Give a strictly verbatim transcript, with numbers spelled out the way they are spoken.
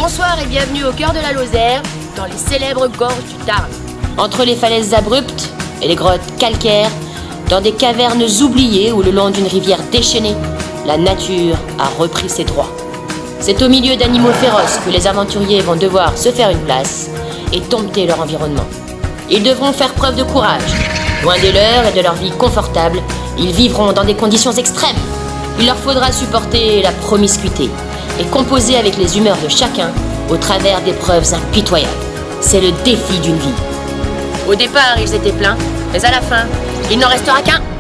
Bonsoir et bienvenue au cœur de la Lozère, dans les célèbres gorges du Tarn. Entre les falaises abruptes et les grottes calcaires, dans des cavernes oubliées ou le long d'une rivière déchaînée, la nature a repris ses droits. C'est au milieu d'animaux féroces que les aventuriers vont devoir se faire une place et dompter leur environnement. Ils devront faire preuve de courage. Loin des leurs et de leur vie confortable, ils vivront dans des conditions extrêmes. Il leur faudra supporter la promiscuité et composer avec les humeurs de chacun au travers d'épreuves impitoyables. C'est le défi d'une vie. Au départ, ils étaient pleins, mais à la fin, il n'en restera qu'un.